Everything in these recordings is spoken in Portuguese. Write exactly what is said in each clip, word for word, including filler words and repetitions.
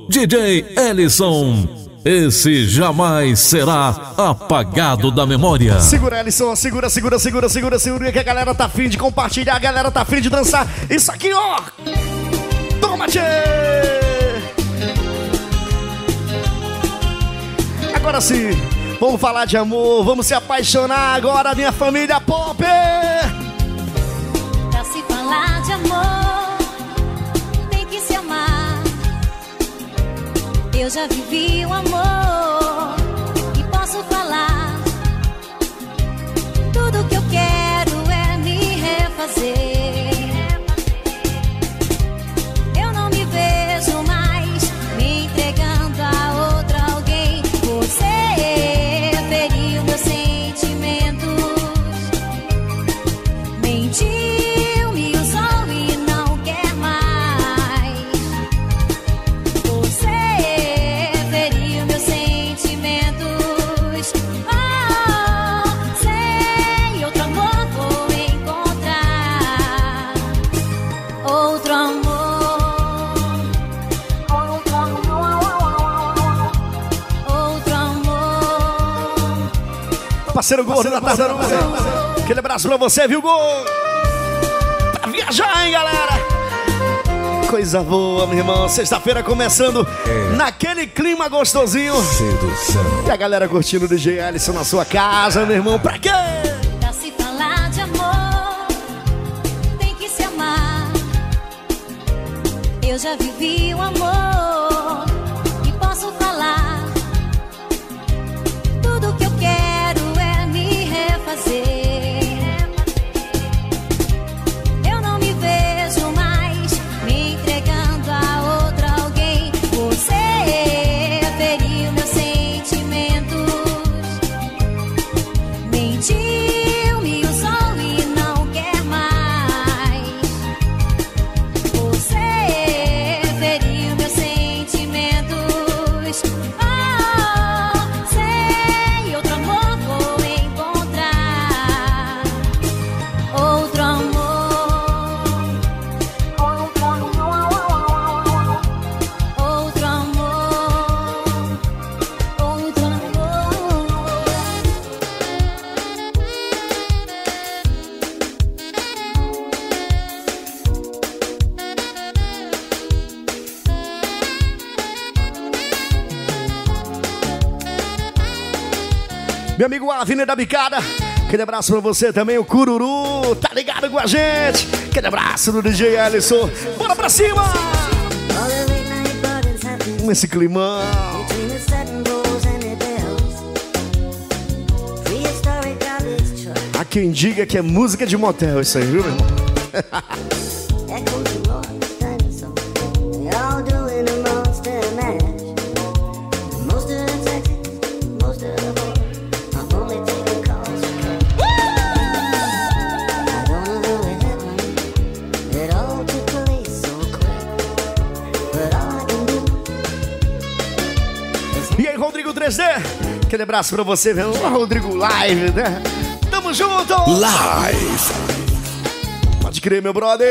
D J Ellison. Esse jamais será apagado da memória. Segura, Ellison, segura, segura, segura, segura, segura, que a galera tá afim de compartilhar, a galera tá afim de dançar. Isso aqui, ó. Toma, tchê! Agora sim, vamos falar de amor, vamos se apaixonar agora, minha família pop. Pra se falar de amor, tem que se amar. Eu já vivi o amor e posso falar. Tudo que eu quero é me refazer. Eu não me vejo mais me entregando a outra alguém. Você feriu meus sentimentos, mentiu, me usou e não quer mais. Você feriu meus sentimentos. Oh, sei, outro amor vou encontrar. Outro amor, outro amor, outro amor. Parceiro Gordo da Tartaruga. Aquele abraço pra você, viu, Gordo? Pra viajar, hein, galera? Coisa boa, meu irmão. Sexta-feira começando É. naquele clima gostosinho. Sedução. E a galera curtindo o D J Ellison na sua casa, meu irmão. Pra quê? Pra se falar de amor, tem que se amar. Eu já vivi o amor e posso falar. Tudo que eu quero é me refazer. Eu não me vejo mais me entregando a outra alguém. Você feriu meus sentimentos, mentiu, me usou e não quer mais. Você feriu meus sentimentos. Oh, sei, outro amor vou encontrar. Outro amor, outro amor, outro amor, outro amor. Meu amigo Avenida da Bicada. Aquele abraço pra você também, o Cururu. Tá ligado com a gente? Aquele abraço do D J Ellison. Bora pra cima! Com esse climão. Há quem diga que é música de motel isso aí, viu, meu irmão? E aí, Rodrigo três D? Aquele abraço pra você, velho. Rodrigo Live, né? Tamo junto! Live. Pode crer, meu brother!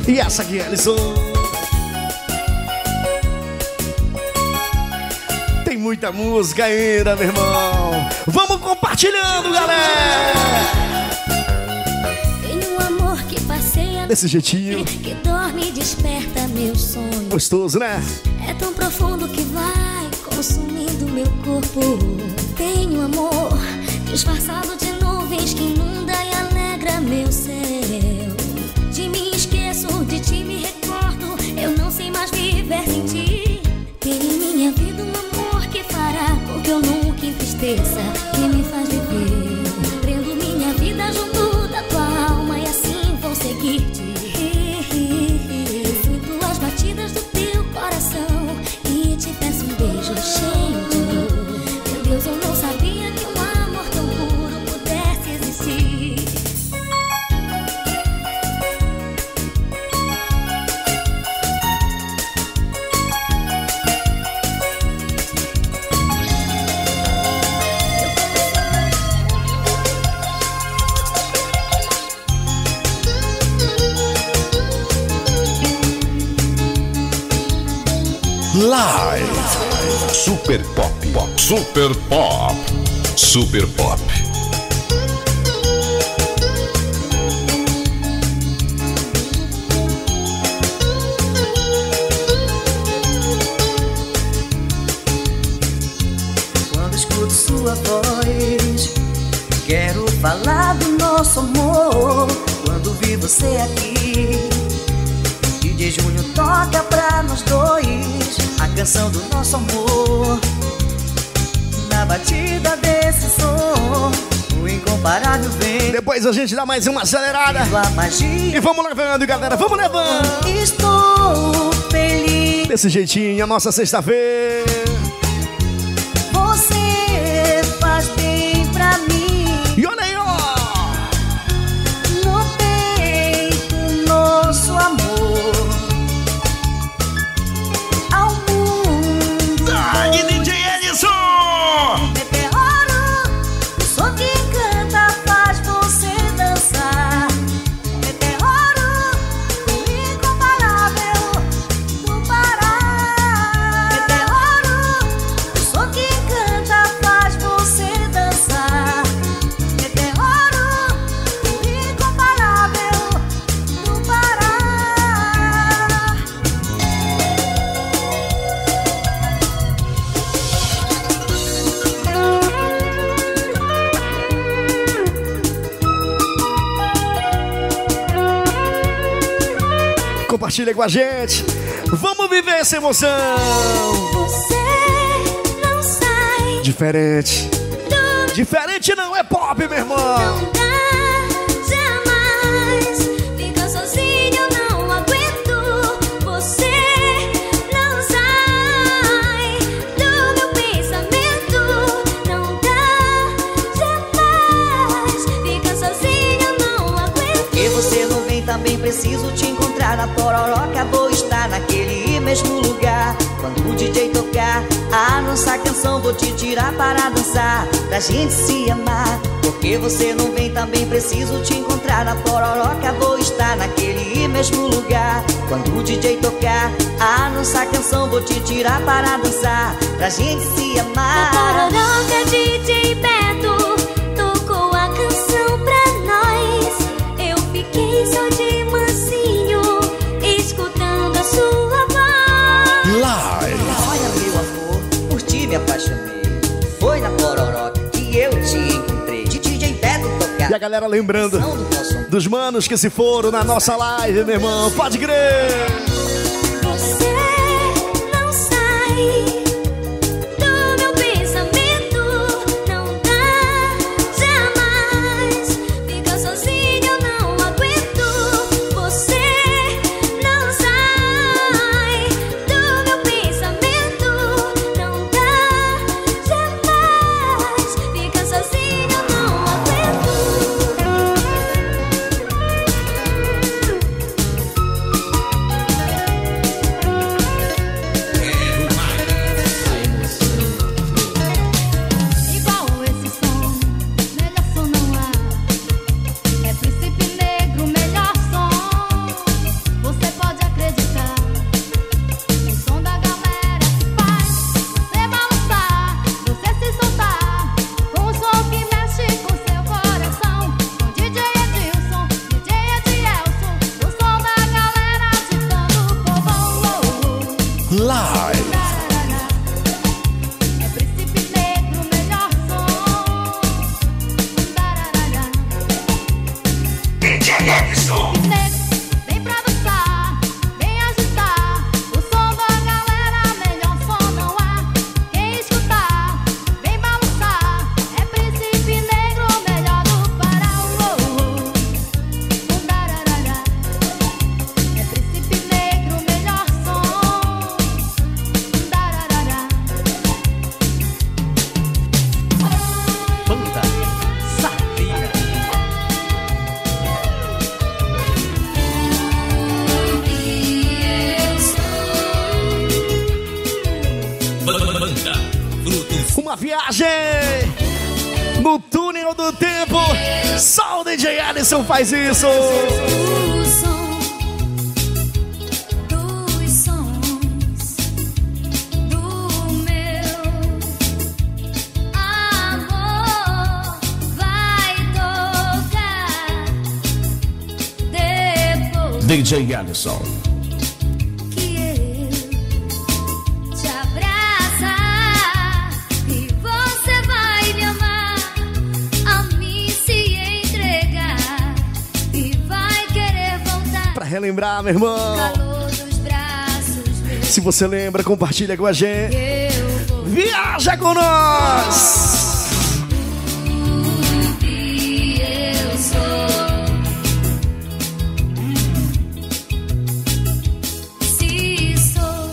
E essa aqui, Alisson. Tem muita música ainda, meu irmão. Vamos compartilhando, galera. Tem um amor que passeia desse jeitinho, que dorme e desperta meus sonhos. Gostoso, né? É tão profundo que vai consumindo meu corpo. Tem um amor disfarçado de nuvens que inunda e alegra meu céu. De mim esqueço, de ti me recordo. Eu não sei mais viver sem ti. Tem em minha vida um amor que fará com que eu nunca entristeça, que me faz viver. Prendo minha vida junto da tua alma e assim vou seguir-te. Sinto as batidas do teu coração e te peço um beijo cheio de amor. Meu Deus, eu não sabia que um amor tão puro pudesse existir. Live. Super Pop. Pop. Super Pop. Super Pop. Quando escuto sua voz, quero falar do nosso amor. Quando vi você aqui, D J Júnior toca pra nós dois a canção do nosso amor. Na batida desse som, o incomparável vem. Depois a gente dá mais uma acelerada a magia. E vamos levando, galera, vamos levando. Estou feliz. Desse jeitinho, a nossa sexta-feira. Você faz bem pra mim. E olha aí, ó. No peito, nosso amor. Ao mundo. Dai, D J Edson! Meteoro, o som que encanta faz você dançar. Meteoro, o incomparável do Pará. Meteoro, o som que encanta faz você dançar. Meteoro, o incomparável do Pará. Compartilha com a gente. Vamos viver essa emoção. Você não sai Diferente. do Diferente não é pop, meu irmão. não dá jamais. Fica sozinho, eu não aguento. Você não sai do meu pensamento. Não dá jamais. Fica sozinho, eu não aguento. E você não vem, também preciso te encontrar. Na Pororoca vou estar naquele mesmo lugar. Quando o D J tocar a nossa canção, vou te tirar para dançar, pra gente se amar. Porque você não vem, também preciso te encontrar. Na Pororoca vou estar naquele mesmo lugar. Quando o D J tocar a nossa canção, vou te tirar para dançar, pra gente se amar. Na Pororoca, D J Beto tocou a canção pra nós. Eu fiquei só de mansinho, escutando a sua voz. Live. Olha, meu amor, por ti me apaixonei. Foi na Pororoca que eu te encontrei. De D J Beto tocar E a galera lembrando canção do nosso amor. dos manos que se foram na nossa live, meu irmão. Pode crer. Você não sai do meu pensamento. Não dá jamais. Fica sozinho, eu não aguento. Você não sai do meu pensamento. Não dá jamais. Fica sozinho, eu não aguento. viagem no túnel do tempo. Só o D J Alisson faz isso. O som dos sons do meu amor vai tocar depois D J Alisson. que eu te abraçar e você vai me amar, a mim se entregar e vai querer voltar. Pra relembrar, meu irmão. Calor dos braços meus, Se você lembra, compartilha com a gente. eu vou Viaja com nós. o que eu sou. Se sou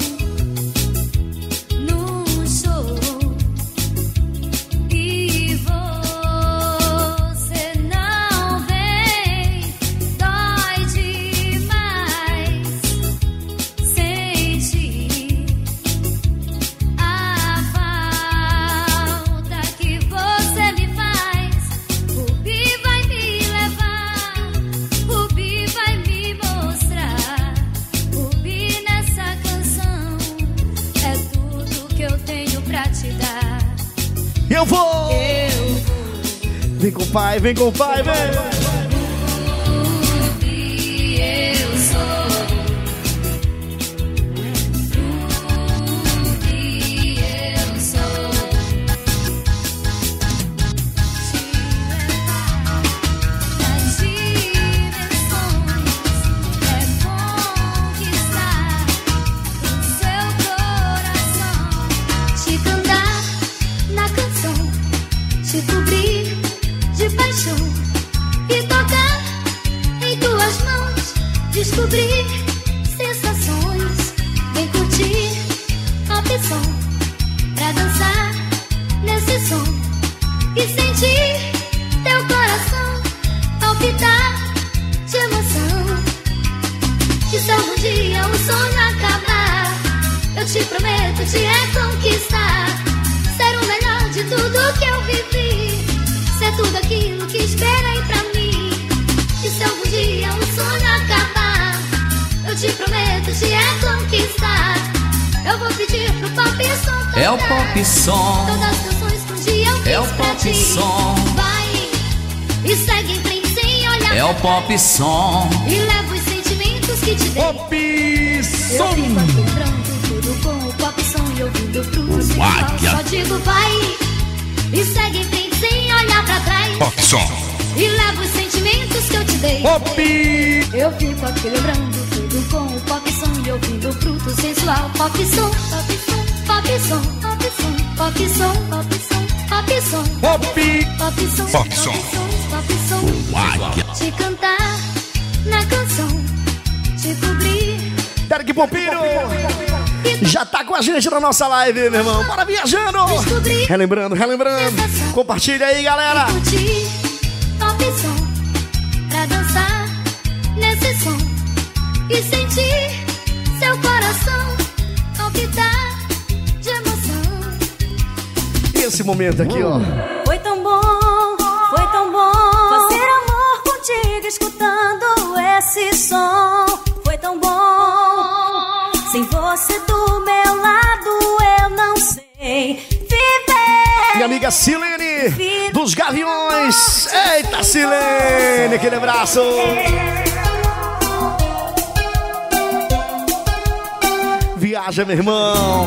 num show e você não vem, dói demais sentir a falta que você me faz. Rubi vai me levar, Rubi vai me mostrar. Rubi nessa canção é tudo que eu tenho pra te dar. Eu vou. Eu Vem com o pai, vem com o pai, vem. vou o que eu sou. O que eu sou. Te levar nas dimensões é conquistar o seu coração. Te cantar na canção, te cobrir de paixão e tocar em tuas mãos, descobrir sensações. Vem curtir a opção pra dançar nesse som e sentir teu coração palpitar de emoção. E se algum dia o sonho acabar, eu te prometo te reconquistar, ser o melhor de tudo que eu vivi, ser tudo aquilo que esperei pra mim. E se algum dia o sonho acabar, eu te prometo te reconquistar, eu vou pedir pro pop som É o cantar pop som, todas as canções que um dia eu fiz É o pra pop ti. som. Vai e segue em frente sem olhar é o pra pop trás. som. E leva os sentimentos que te dei. Pop Eu som. fico aqui lembrando tudo com o pop som e ouvindo frutos sem Vai, sal. Só digo vai e segue em frente sem olhar pra trás. Pop som. E leva os sentimentos que eu te dei. Pop. Eu fico aqui lembrando tudo com o pop som e ouvindo fruto sensual. Pop som, pop som, pop som, pop som, pop som, pop som, pop som, Pop. pop som, Pop som. pop som. Te cantar na canção, te cobrir. Derek Pompinho já tá com a gente na nossa live, meu irmão. Bora viajando. Relembrando, relembrando. Compartilha aí, galera. Curtir pop som pra dançar nesse som e sentir seu coração palpitar de emoção. E esse momento aqui, ó. Foi tão bom, foi tão bom fazer amor contigo escutando esse som. Foi tão bom, sem você do meu lado eu não sei viver. Minha amiga Silene dos Gaviões. Eita, Silene, aquele abraço. Viaja, meu irmão.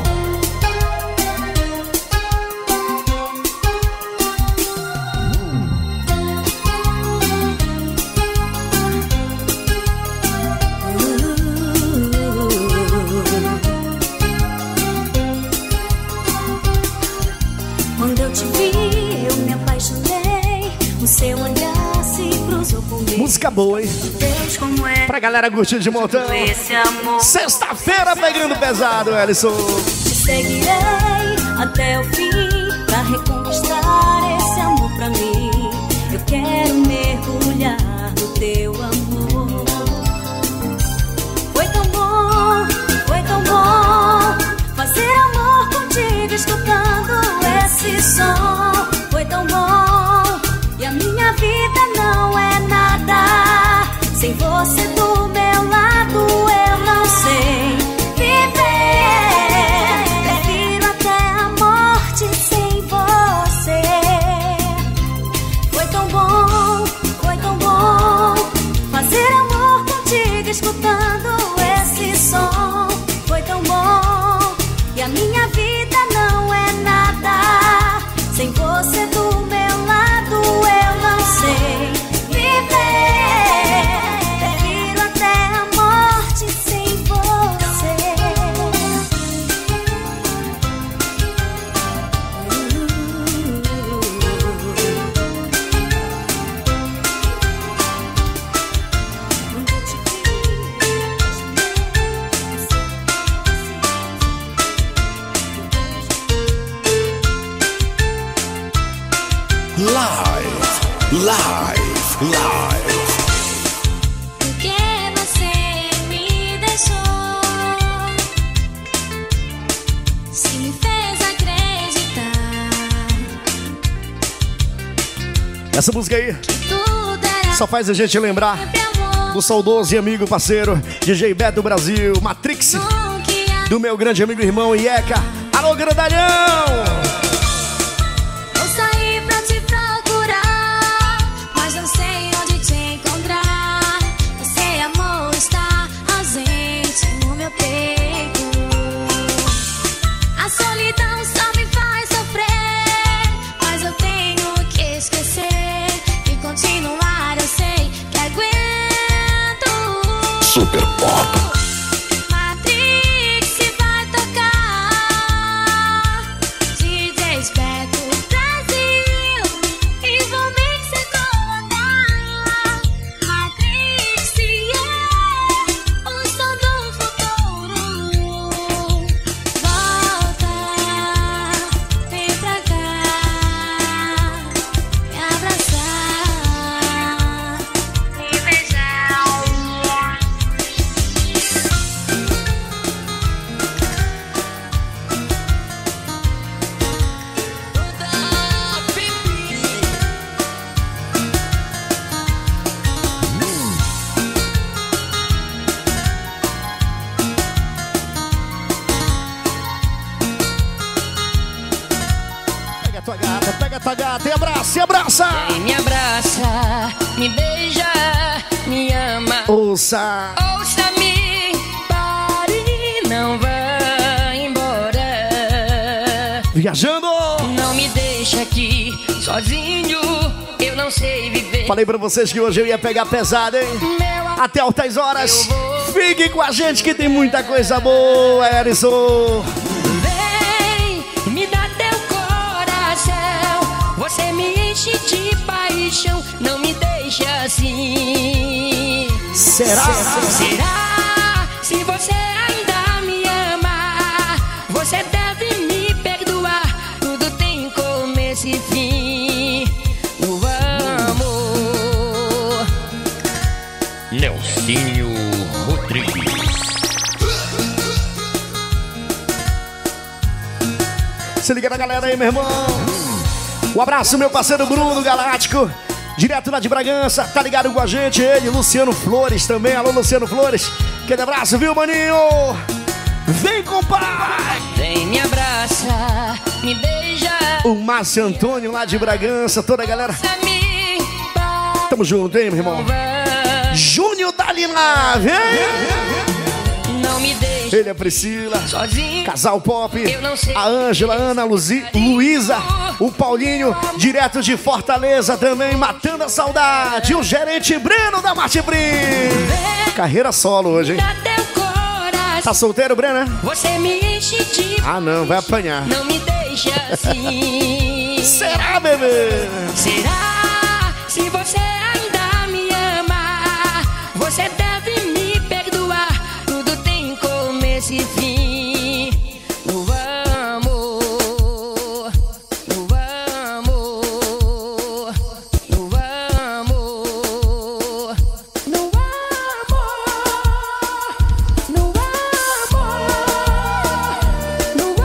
Quando eu te vi, eu me apaixonei. O seu olhar se cruzou comigo. Música boa, hein? Deus, como é Pra galera curtir de montão. esse amor. Sexta-feira pegando pesado, Ellison. Te seguirei até o fim pra reconquistar esse amor pra mim. Eu quero mergulhar no teu amor. Foi tão bom, foi tão bom fazer amor contigo escutando esse som. Essa música aí só faz a gente lembrar do saudoso e amigo parceiro D J Beto Brasil, Matrix, do meu grande amigo e irmão Ieca. Alô, grandalhão! Eu saí pra te procurar, mas não sei onde te encontrar. Você, amor, está ausente no meu peito. A solidão só me faz sofrer, mas eu tenho que esquecer e continuar. Eu sei que aguento. Super Pop. Te abraça, abraça! Vem, me abraça, me beija, me ama. Ouça! Ouça-me, pare, não vá embora. Viajando! Não me deixa aqui sozinho, eu não sei viver. Falei pra vocês que hoje eu ia pegar pesado, hein? Meu Até altas horas. vou... Fique com a gente que tem muita coisa boa, Erison. Vem, me dá teu coração. Você me enche de paixão. Não me deixa assim. Será? Será? Se você ainda me ama, você deve me perdoar. Tudo tem começo e fim. O amor. Nelsinho Rodrigues. Se liga na galera aí, meu irmão. Um abraço, meu parceiro Bruno Galáctico, direto lá de Bragança, tá ligado com a gente? Ele, Luciano Flores também. Alô, Luciano Flores. Aquele abraço, viu, maninho? Vem, compadre! Vem, me abraça, me beija. O Márcio Antônio lá de Bragança, toda a galera. Me Tamo junto, hein, meu irmão? Júnior da Lina, vem! Não me deixa Ele é a Priscila, sozinho. Casal Pop, Eu não sei. a Ângela, a Ana, a Luzi, Luísa, o Paulinho, direto de Fortaleza também, matando a saudade. O gerente Breno da Marte Brim. Carreira solo hoje, hein? Dá teu coração. Tá solteiro, Breno, né? Você me enche de... Ah, não, vai apanhar. Não me deixa assim. Será, bebê? Será? Se você ainda me ama, você deve me perdoar. Tudo tem começo e fim. O amor, o amor, o amor, no amor, no amor, no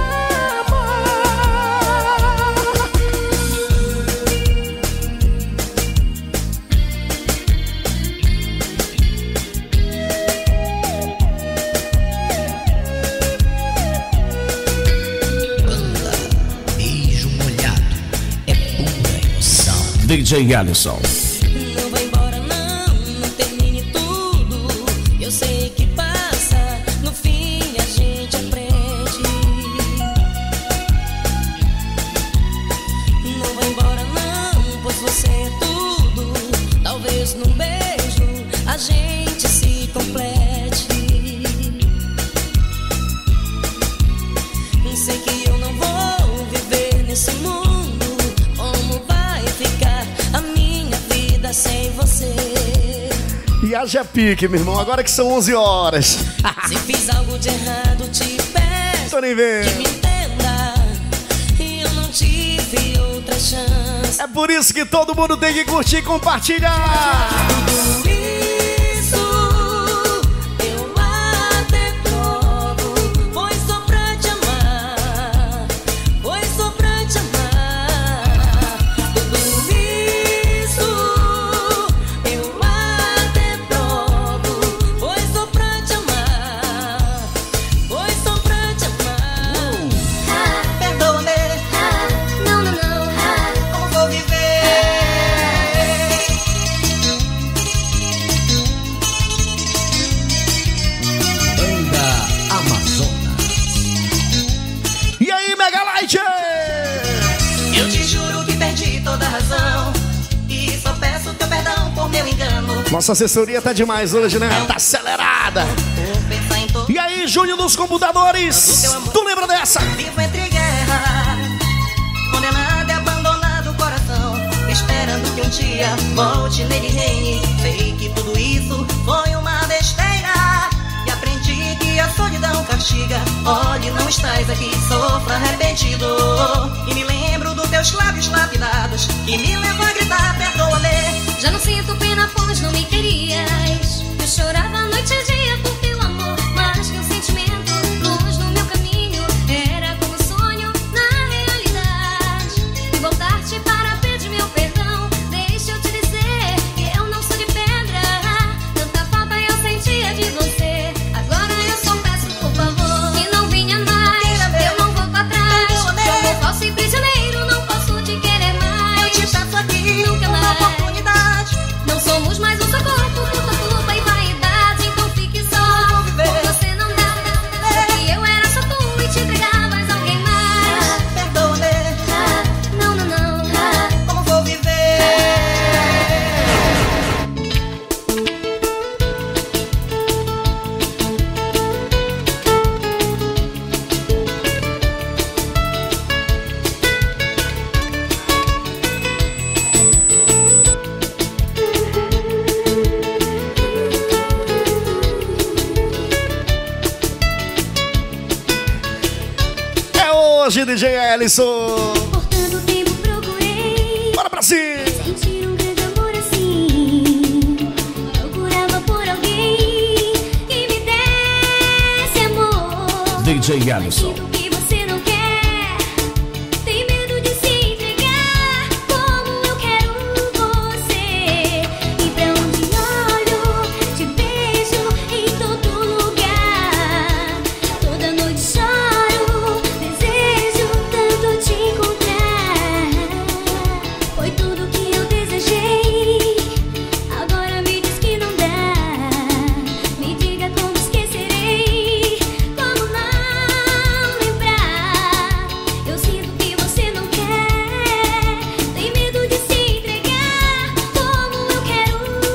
Beijo molhado é pura emoção. D J Alisson. Não vai embora não, não termine tudo. Eu sei que passa, no fim a gente aprende. Não vai embora não, pois você é tudo. Talvez num beijo a gente se complete. Sei que eu não vou viver nesse mundo. Como vai ficar a minha vida sem você? E haja pique, meu irmão, agora que são onze horas. Se fiz algo de errado, te peço Tô nem que vendo. me entenda. E eu não tive outra chance. É por isso que todo mundo tem que curtir e compartilhar. Tudo isso eu até troco. Foi só pra te amar. Foi só pra te amar. Tudo isso Nossa assessoria tá demais hoje, né? Tá acelerada. E aí, Júnior dos Computadores, tu lembra dessa? Vivo entre guerra, condenado e abandonado o coração, esperando que um dia volte nele reine. Sei que tudo isso foi uma besteira e aprendi que a solidão castiga. Olhe, não estás aqui, sofra arrependido. E me lembro dos teus lábios lapidados que me levam a gritar, perdoa-me. Já não sinto pena, pois não me querias. Eu chorava a noite e dia por teu amor, mas que um sentimento luz no meu caminho era como sonho na realidade. E voltar-te para pedir meu perdão, deixa eu te dizer que eu não sou de pedra. Tanta falta eu sentia de você, agora eu só peço por favor que não vinha mais, eu não volto atrás. Como falso e prisioneiro não posso te querer mais. Eu te peço aqui nunca uma mais. oportunidade. Não somos mais um só corpo, puta culpa e vaidade. Então fique só, por você não dá. Porque eu era só tu e te entregavas alguém mais. Perdoa-me, Ah, não, não, não. Ah, como vou viver? É hoje, D J Ellison. por tanto tempo procurei Bora pra cima. sentir um grande amor assim. Procurava por alguém que me desse amor. D J Ellison. Sinto que você não quer, tem medo de se entregar como eu quero você. E pra onde olho, te vejo em todo lugar. Toda noite choro, desejo tanto te encontrar. Foi tudo que eu desejei, agora me diz que não dá. Me diga como esquecerei, como não lembrar. Eu sinto que você não quer, tem medo de se entregar como eu quero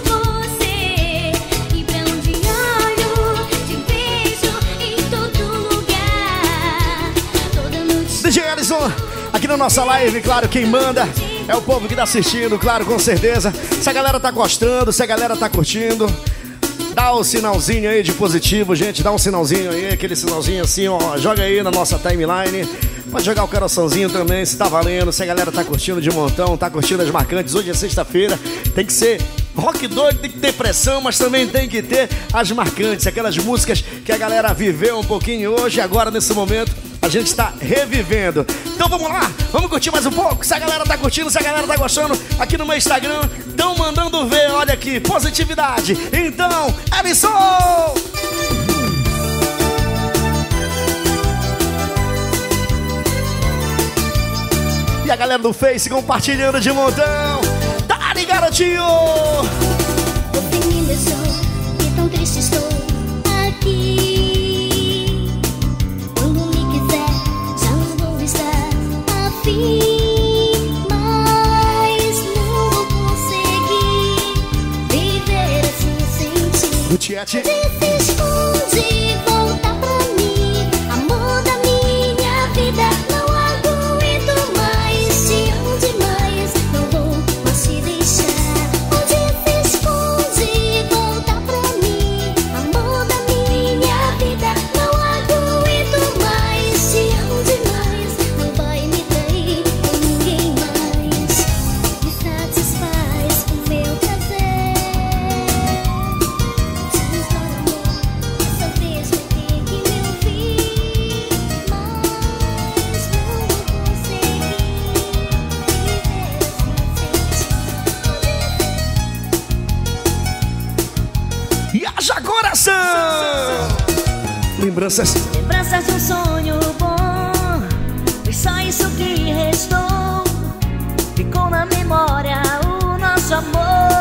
você. E pra onde olho, te vejo em todo lugar. Toda noite D J Ellison, aqui na nossa live, claro, quem manda é o povo que tá assistindo, claro, com certeza. Se a galera tá gostando, se a galera tá curtindo, dá o sinalzinho aí de positivo, gente. Dá um sinalzinho aí, aquele sinalzinho assim, ó. Joga aí na nossa timeline. Pode jogar o coraçãozinho também, se tá valendo. Se a galera tá curtindo de montão, tá curtindo as marcantes. Hoje é sexta-feira, tem que ser rock doido, tem que ter pressão, mas também tem que ter as marcantes. Aquelas músicas que a galera viveu um pouquinho hoje, agora nesse momento a gente tá revivendo. Então vamos lá, vamos curtir mais um pouco. Se a galera tá curtindo, se a galera tá gostando, aqui no meu Instagram, tão mandando ver, olha aqui, positividade. Então, Ellison! E a galera do Face compartilhando de montão. Tá ali, garotinho! você me deixou e tão triste estou aqui. Quando me quiser, já não vou estar afim. Mas não vou conseguir viver assim sem ti. O Tiete. Se esconde, volta pra mim, amor da minha vida. Não aguento mais, te amo demais, não vou mais te deixar. Onde se esconde, volta pra mim, amor da minha vida. Não aguento mais, te amo demais, não vai me trair com ninguém mais. Me satisfaz o meu prazer. Dessa vez vai ter que me ouvir, mas não vou conseguir viver assim sem ti. E haja coração! Lembranças. Lembranças de um sonho bom, foi só isso que restou. Ficou na memória o nosso amor.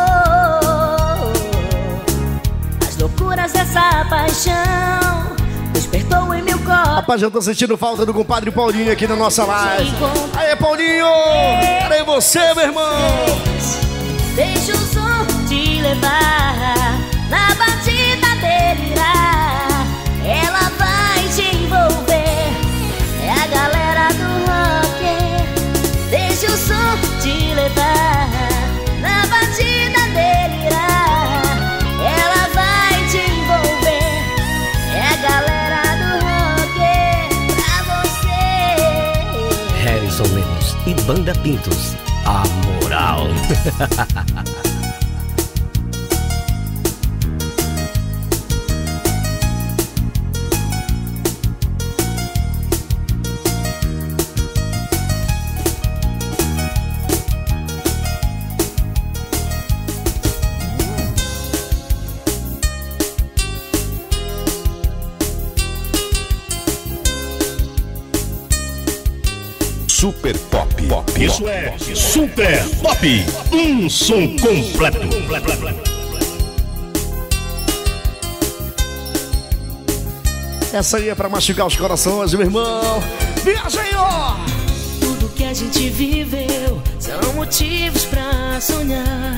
As loucuras dessa paixão despertou em meu corpo. Rapaz, eu tô sentindo falta do compadre Paulinho aqui na nossa live. Aê, Paulinho! Cadê você, meu irmão? Deixa o som te levar, na batida delirar, ela vai te envolver. É a galera do rock, deixa o som te levar, na batida delirar, ela vai te envolver. É a galera do rock pra você. Harrison Lemos e Banda Pintos, a moral. Super Pop. Pop. Isso é Super Pop. Um som completo. Essa aí é pra machucar os corações, meu irmão. Viaja aí, ó! Tudo que a gente viveu são motivos pra sonhar.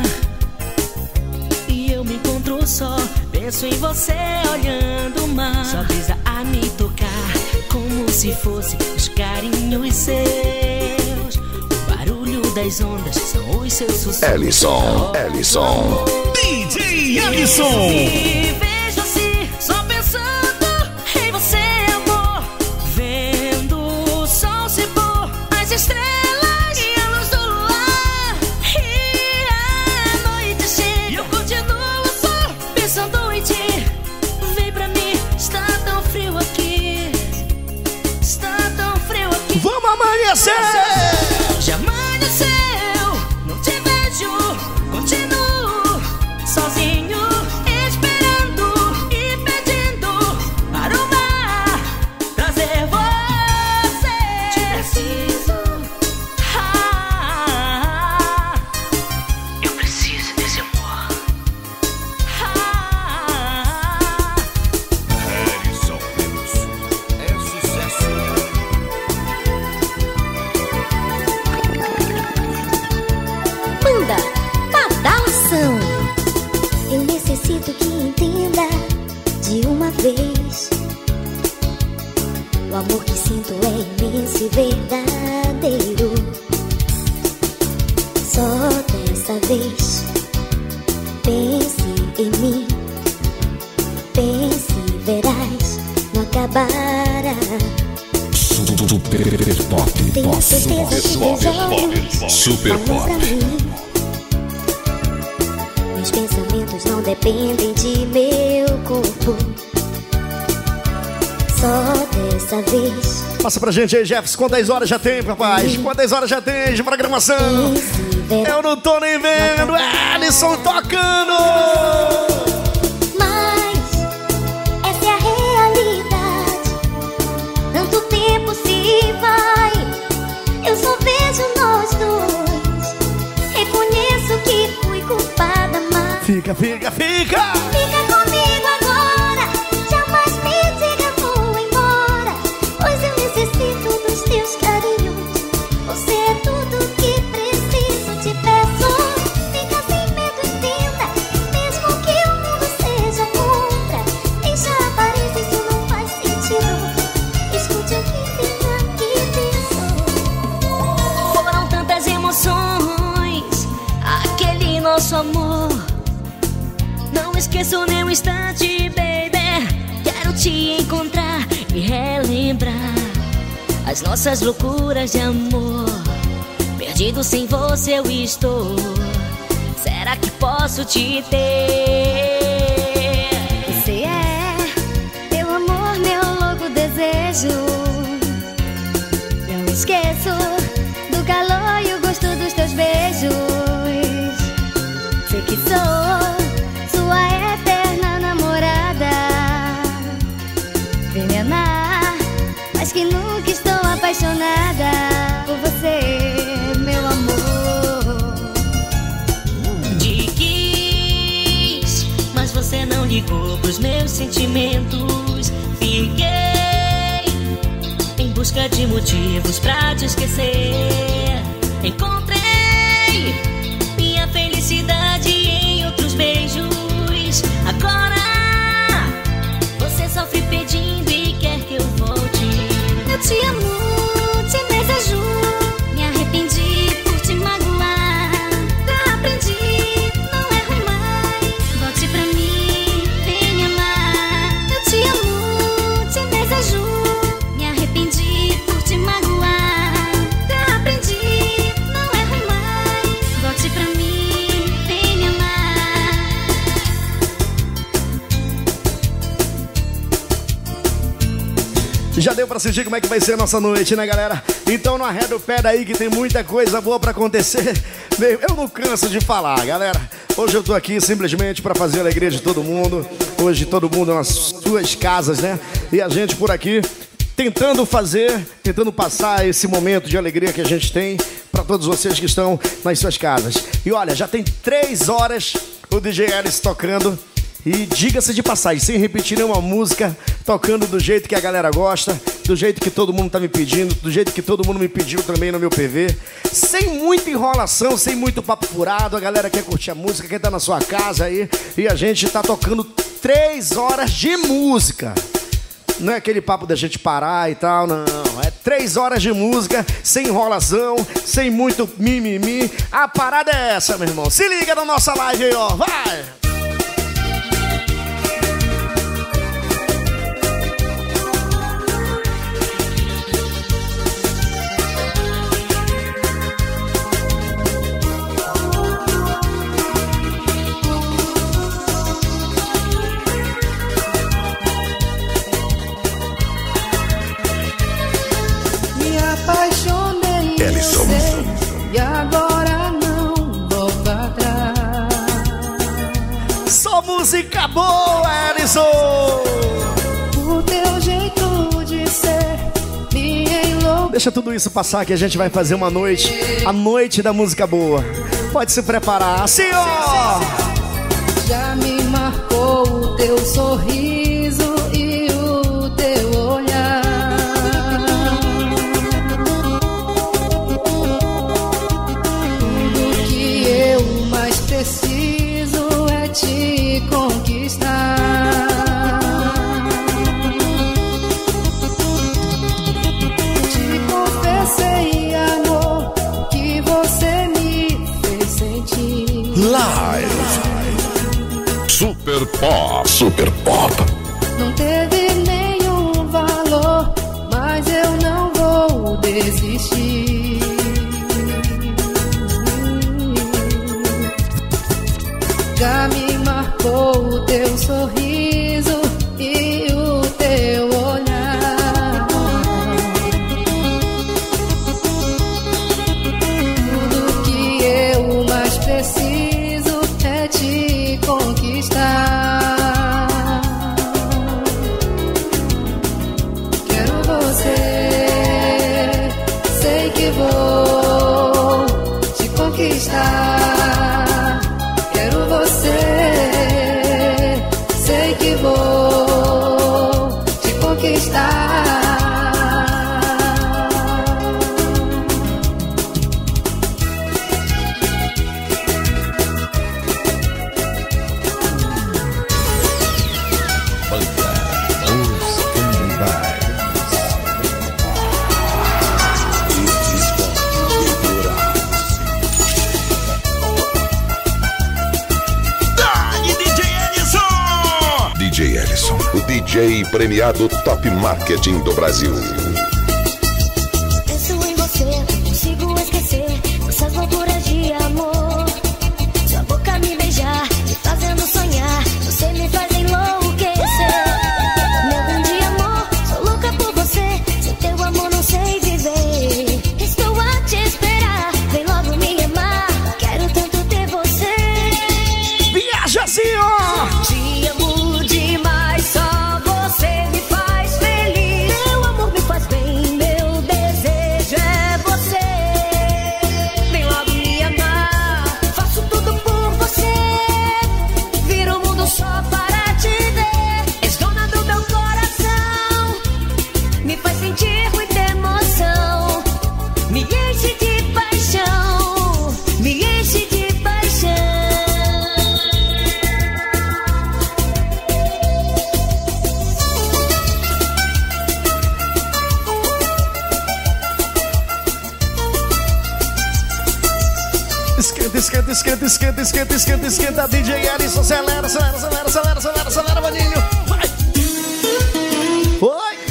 E eu me encontro só, penso em você olhando o mar. Só brisa a me tocar, como se fosse os carinhos seus. O barulho das ondas são os seus sussurros. Ellison, Ellison. D J Ellison. Me vejo assim, só pensando em você, amor. Vendo o sol se pôr, as estrelas e a luz do luar. E a noite chega e eu continuo só pensando em ti. Vem pra mim, está tão frio aqui. Está tão frio aqui. Vamos amanhecer! Já amanheceu, não te vejo, continuo sozinho, esperando e pedindo para o mar trazer você. Te preciso, ah, eu preciso desse amor. Ah, Harrison Lemos. É sucesso. Banda Badalação. Eu necessito que entenda de uma vez: o amor que sinto é imenso e verdadeiro. Só dessa vez pense em mim, pense e verás, não acabará. Super Pop. Tenho certeza que teus olhos Super falam pra Pop. mim. Meus pensamentos não dependem de meu corpo. Só dessa vez Passa pra gente aí, Jefferson. Quantas horas já tem, rapaz? Quantas horas já tem de programação? pense e verás. Eu não tô nem vendo. Ellison tocando! Mas essa é a realidade. Tanto tempo se vai, eu só vejo nós dois. Reconheço que fui culpada, mas Fica, fica, fica! fica comigo agora. Jamais me diga vou embora, pois eu necessito dos teus carinhos. Você é tudo que preciso, te peço. Fica sem medo, entenda. Mesmo que o mundo seja contra, deixa a aparência, isso não faz sentido. Escute o que tenho aqui dentro. foram tantas emoções, aquele nosso amor. Não esqueço nem um instante, baby. Quero te encontrar e relembrar as nossas loucuras de amor. Perdido sem você eu estou. Será que posso te ter? Você é meu amor, meu louco desejo. Não esqueço do calor e o gosto dos teus beijos. Sei que sou sua eterna namorada. Venena, mas que nunca estou apaixonada por você, meu amor. Te quis, mas você não ligou pros meus sentimentos. Fiquei em busca de motivos pra te esquecer. Encontrei minha felicidade em outros beijos. Já deu pra sentir como é que vai ser a nossa noite, né, galera? Então não arreda o pé daí que tem muita coisa boa pra acontecer. Eu não canso de falar, galera. Hoje eu tô aqui simplesmente pra fazer a alegria de todo mundo. Hoje todo mundo nas suas casas, né? E a gente por aqui tentando fazer, tentando passar esse momento de alegria que a gente tem pra todos vocês que estão nas suas casas. E olha, já tem três horas o D J Ellis tocando. E diga-se de passagem, sem repetir nenhuma música, tocando do jeito que a galera gosta, do jeito que todo mundo tá me pedindo, do jeito que todo mundo me pediu também no meu P V. Sem muita enrolação, sem muito papo furado, a galera quer curtir a música, quer estar na sua casa aí. E a gente tá tocando três horas de música. Não é aquele papo da gente parar e tal, não. É três horas de música, sem enrolação, sem muito mimimi. A parada é essa, meu irmão. Se liga na nossa live aí, ó. Vai! E agora não volta atrás. Só música boa, Ellison! O teu jeito de ser me enlouqueceu. Deixa tudo isso passar que a gente vai fazer uma noite, a noite da música boa. Pode se preparar, assim ó! Já me marcou o teu sorriso e o teu olhar. Preciso é te conquistar. Te confessei, amor, que você me fez sentir. Live Super Pop, Super Pop. Não teve nenhum valor, mas eu não vou desistir. Já me marcou o teu sorriso e o teu olhar. Tudo que eu mais preciso é te conquistar. Quero você, sei que vou te conquistar. Quero você, sei que vou te conquistar. D J Ellison, o D J premiado Top Marketing do Brasil. Penso em você, não consigo esquecer essas loucuras de amor. Sua boca me beijar, me fazendo sonhar. Você me faz enlouquecer. Meu grande amor, sou louca por você. Sem teu amor não sei viver. Estou a te esperar, vem logo me amar. Quero tanto ter você. Viaja assim, ó! Te amo demais, só você me faz feliz. Meu amor me faz bem, meu desejo é você. Vem logo me amar, faço tudo por você. Viro o mundo só para te ver. És dona do meu coração, me faz sentir muita emoção. Me enche de paixão, me enche de paixão. Esquenta, esquenta, esquenta, esquenta, esquenta, esquenta, esquenta, D J Ellison, acelera, acelera, acelera, acelera, acelera, acelera, maninho, vai! Foi!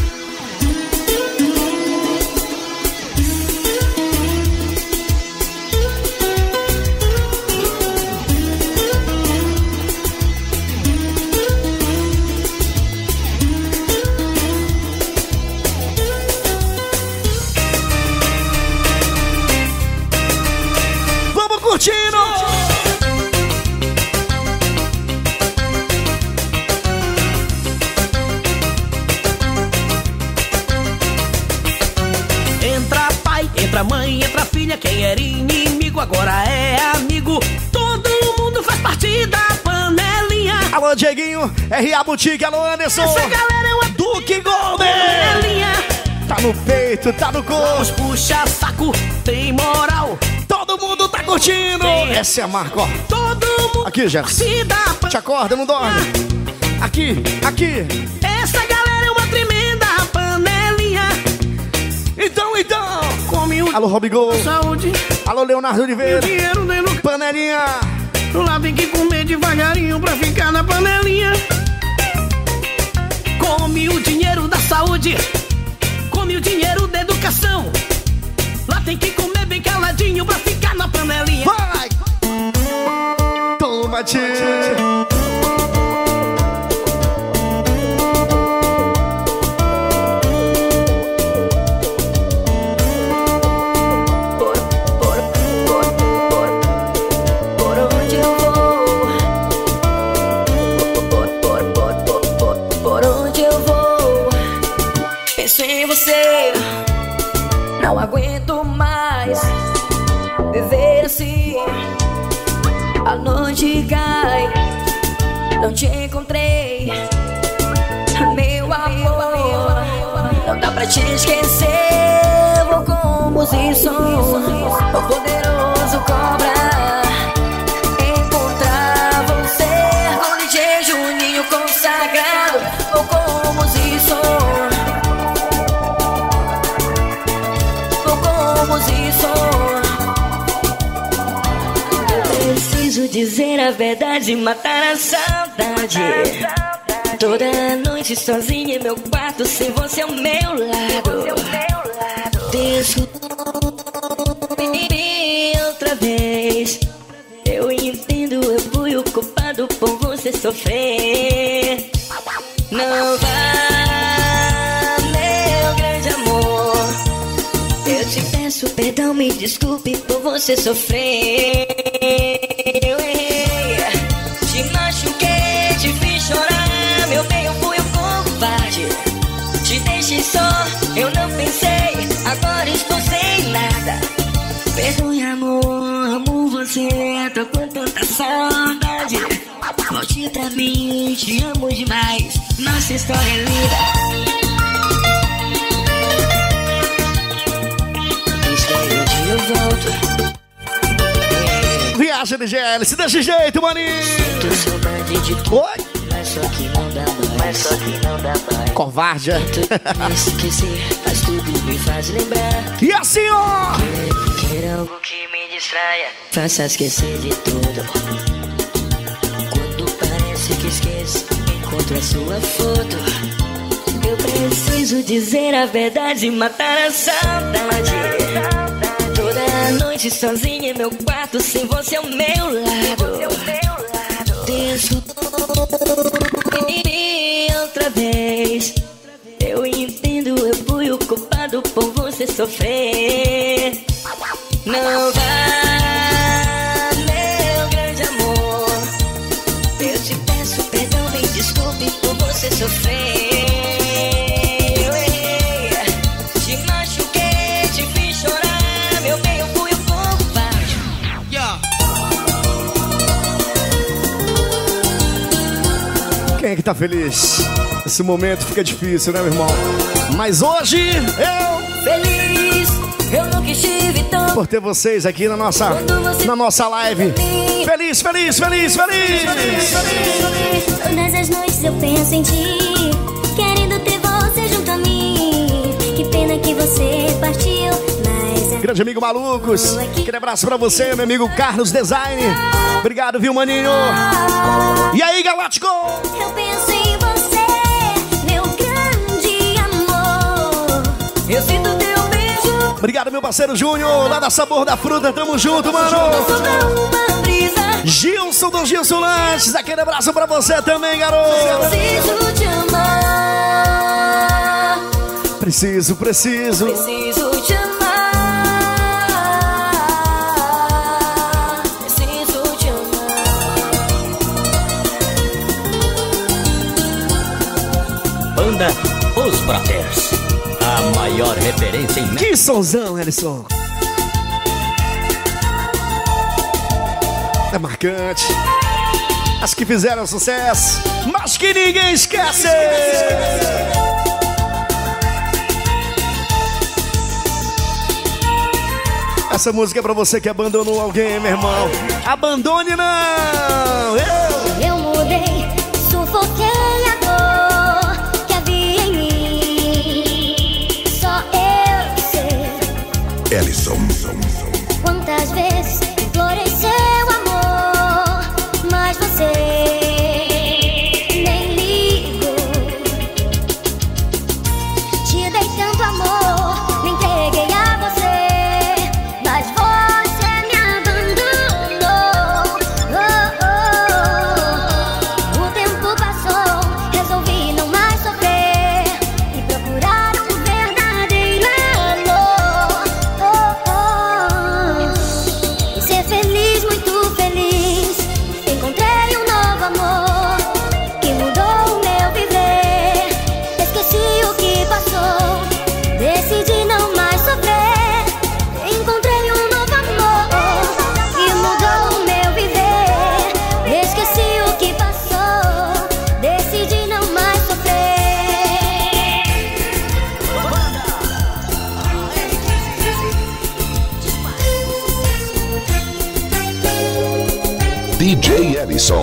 panelinha. Quem era inimigo agora é amigo. Todo mundo faz parte da panelinha. Alô, Dieguinho, R A Boutique, alô, Anderson. Essa galera é uma Duque Golden. panelinha. Tá no peito, tá no corpo. Os puxa saco, tem moral. Todo mundo tá curtindo. Tem. Essa é a marca, ó. Todo mundo Aqui, Jefferson. se dá pan- Te acorda, não dorme. Aqui, aqui. Essa galera é uma tremenda panelinha. Então, então. Come o Alô, Robigol. saúde. Alô, Leonardo E o Oliveira. dinheiro dentro Panelinha. do lado tem que comer devagarinho pra ficar na panelinha. Come o dinheiro da saúde. Come o dinheiro da educação. Lá tem que comer bem caladinho pra ficar na panelinha. Vai. Toma, tio. Por, por, por, por, por onde eu vou? Por, por, por, por, por, por onde eu vou? Penso em você, não aguento mais viver assim. A noite cai, não te encontrei, meu amor. Não dá pra te esquecer. Vou com música, o poderoso cobra. Encontrar você com D J Juninho consagrado. Vou com música, vou com música. Eu preciso dizer a verdade e matar a saudade. Toda noite sozinha em meu quarto, sem você ao meu lado. Desculpe outra vez. Eu entendo, eu fui o culpado por você sofrer. Não vá, meu grande amor. Eu te peço perdão, me desculpe por você sofrer. Eu errei, te machuquei, te fiz chorar. Meu bem, eu fui o covarde. Te deixei só, eu não pensei. Agora estou sem nada. Perdoe, amor, amo você. Tô com tanta saudade. Volte pra mim, te amo demais. Nossa história é linda. Espero um dia eu volto. Viagem de G L, se desse jeito, maninho. Tô saudade de tu. Oi. Mas só que não dá mais. Mas só que não dá mais. Covardia. Tento me esquecer, mas tudo me faz lembrar. E assim, ó. Quero, quero algo que me distraia, faça esquecer de tudo. Quando parece que esqueço, encontro a sua foto. Eu preciso dizer a verdade e matar a saudade. Toda noite sozinha em meu quarto, sem você ao meu lado. Desculpe outra vez. Eu entendo, eu fui o culpado por você sofrer. Não vá, meu grande amor. Eu te peço perdão, me desculpe por você sofrer. Eu errei, te machuquei, te fiz chorar. Meu bem, eu fui o covarde. Yeah. Quem é que tá feliz? Esse momento fica difícil, né, meu irmão? Mas hoje eu... Feliz, eu nunca estive tão... por ter vocês aqui na nossa, na nossa live. Feliz, feliz, feliz, feliz! Todas as noites eu penso em ti, querendo ter você junto a mim. Que pena que você partiu, mas é... Grande amigo Malucos, aquele abraço pra você, meu amigo Carlos Design. Obrigado, viu, maninho? E aí, Galáctico? Eu penso em você, meu grande amor. Eu sinto teu beijo. Obrigado, meu parceiro Júnior, lá da Sabor da Fruta. Tamo junto, mano. Sobra uma brisa. Gilson do Gilson Lanches, aquele abraço pra você também, garoto. Preciso te amar. Preciso, preciso. Preciso te amar. Preciso te amar. Banda Os Brothers, a maior referência em... Que sonzão, Ellison. É marcante. As que fizeram sucesso, mas que ninguém esquece. Essa música é pra você que abandonou alguém, meu irmão. Abandone não! Eu, eu mudei, sufoquei a dor que havia em mim. Só eu sei. Ellison. Quantas vezes implorei seu amor, mas você nem ligou. Te dei tanto amor, me entreguei a você, mas você me abandonou. Oh, oh, oh. O tempo passou, resolvi não mais sofrer e procurar um verdadeiro amor. Oh, oh. E ser feliz, muito feliz. Encontrei um novo amor que mudou o meu viver. Esqueci o que passou, decidi não mais sofrer. Encontrei um novo amor que mudou o meu viver. Esqueci o que passou, decidi não mais sofrer. D J Ellison.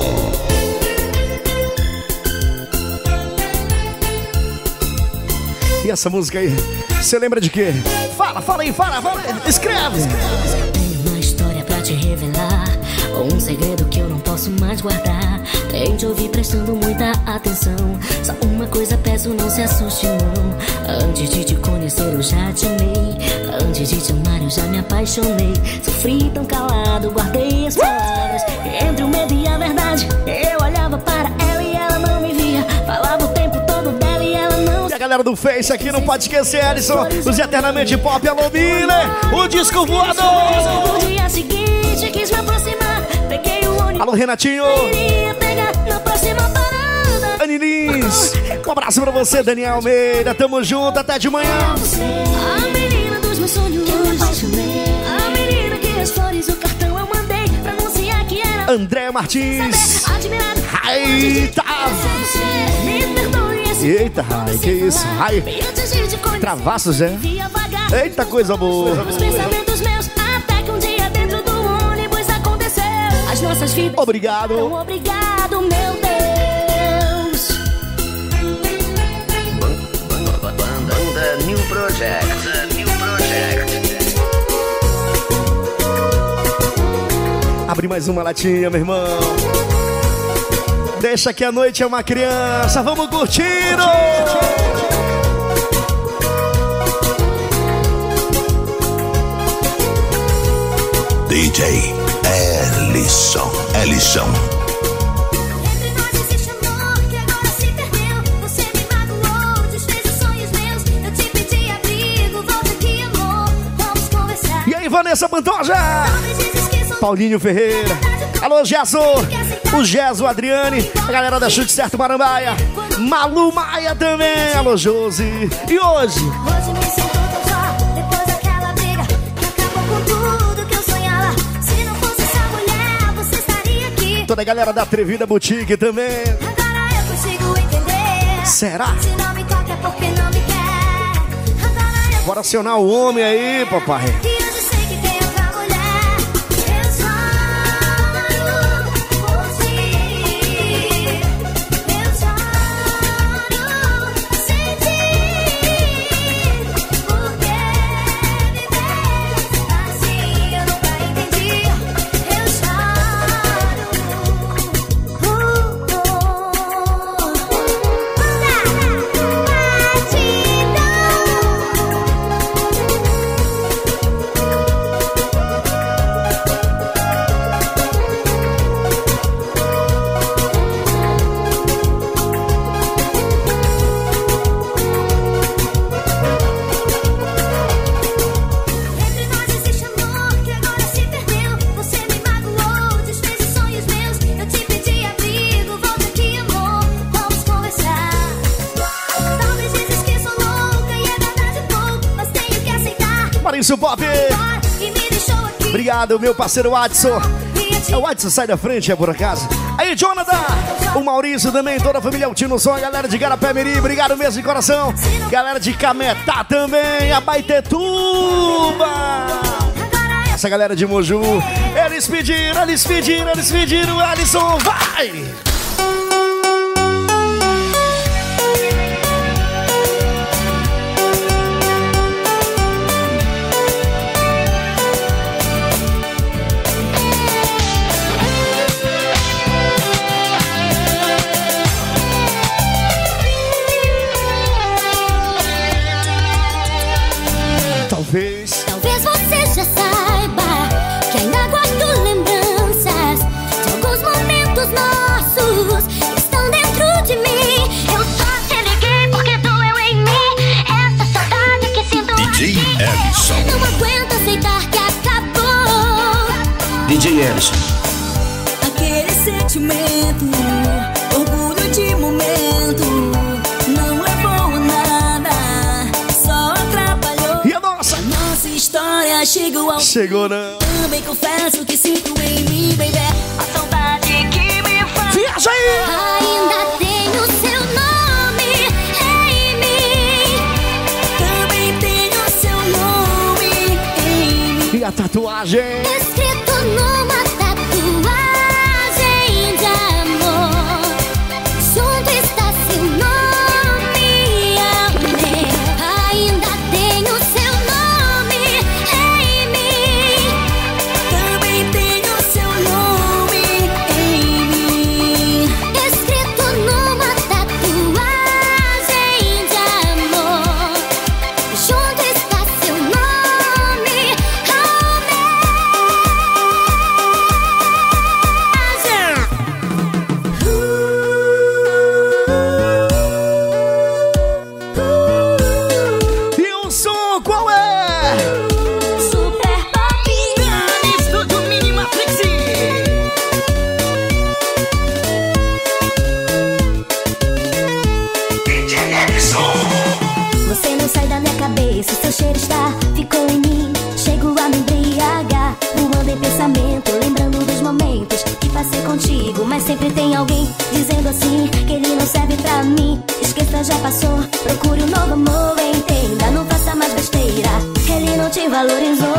E essa música aí, você lembra de quê? Fala, fala aí, fala, fala, escreve. Tenho uma história pra te revelar, um segredo que eu não posso mais guardar. Tente ouvir prestando muita atenção. Só uma coisa peço, não se assuste não. Antes de te conhecer eu já te amei, antes de te amar eu já me apaixonei. Sofri tão calado, guardei as palavras entre o medo e a verdade. Eu olhava para ela e ela não me via, falava o tempo todo dela e ela não. E a galera do Face aqui não pode esquecer, Ellison, os Eternamente Pop, alô Miller, o disco voador. No dia seguinte quis me aproximar, peguei o ônibus. Alô Renatinho, Queria pegar na próxima parada. Anilins, um abraço pra você, Daniel Almeida, tamo junto até de manhã. A menina dos meus sonhos, eu me apaixonei. A menina que as flores, o cartão eu mandei pra anunciar que era André Martins. admirado. Eita! Me perdoe esse Eita, Rai, que isso? Rai, travassos, é? Eita, coisa boa. Os pensamentos meus, até que um dia dentro do ônibus aconteceu. As nossas vidas. Obrigado. Então, obrigado, meu Deus. Banda New Project. New Project. Abre mais uma latinha, meu irmão. Deixa que a noite é uma criança. Vamos curtindo! D J Ellison. Ellison. Entre nós existe amor que agora se perdeu. Você me magoou, desfez os sonhos meus. Eu te pedi abrigo, volta aqui, amor. Vamos conversar. E aí, Vanessa Pantoja? Paulinho Ferreira. Alô, Gesso. O Gesso, Adriane. A galera da Chute Certo Marambaia. Malu Maia também. Alô, Josi. E hoje? Hoje me sinto tão só, depois daquela briga que acabou com tudo que eu sonhava. Se não fosse essa mulher, você estaria aqui. Toda a galera da Atrevida Boutique também. Agora eu consigo entender. Será? Se não me toca é porque não me quer. Agora eu Bora acionar o homem aí, papai. E hoje sei que tem outra mulher. Eu choro por ti. Eu choro sem ti. Por que viver assim? Eu nunca entendi. Eu choro. Uh, uh. Entre nós existe amor que agora se perdeu. Você me magoou, desfez os sonhos meus. Eu te pedi abrigo, volta aqui, amor. Vamos conversar. Talvez dizes que sou louca e é verdade um pouco, mas tenho que aceitar. Maurício Pop. E me deixou aqui. Obrigado, meu parceiro Watson. Ia te É o Watson, sai da frente, é por acaso. Aí, Jonathan, o Maurício também, toda a família Altino Som, a galera de Garapé Mirim, obrigado mesmo de coração. Galera de Cametá também, a Baitetuba. Essa galera de Moju, eles pediram, eles pediram, eles pediram, Alisson, vai! Talvez, talvez você já saiba que ainda guardo lembranças de alguns momentos nossos que estão dentro de mim. Eu só te liguei porque doeu em mim essa saudade que sinto D J aqui. Ellison. Não aguento aceitar que acabou. D J Ellison. Aquele sentimento, orgulho de momento, não levou a nada, só atrapalhou. E a nossa? Nossa história chegou ao Chegou, não. Também confesso que sinto em mim, baby, a saudade que me faz. Viaja aí! Ainda tenho seu nome em mim. Também tenho seu nome em mim. E a tatuagem? Escrito numa tatuagem de amor. Junto está seu nome, amém. Ainda tenho seu nome em mim. Também tenho seu nome em mim. Escrito numa tatuagem de amor. Junto está seu nome, E o som qual é? Super Pop. Estúdio Mini Matrix. Você não sai da minha cabeça, seu cheiro está, ficou em mim. Chego a me embriagar, voando em pensamento, lembrando dos momentos que passei contigo. Mas sempre tem alguém dizendo assim, que ele não serve pra mim. Esqueça, já passou, procure um novo amor. Entenda, não faça mais besteira, ele não te valorizou.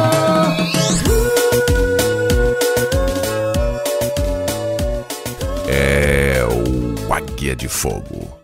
É o Águia de Fogo.